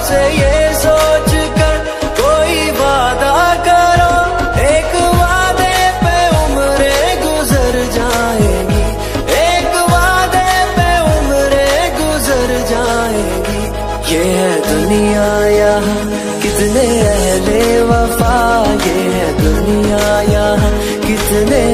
से ये सोच कर कोई वादा करो, एक वादे पे उम्रें गुजर जाएगी, एक वादे पे उम्रें गुजर जाएगी। ये है दुनिया यहाँ कितने अहले वफा, ये है दुनिया यहाँ कितने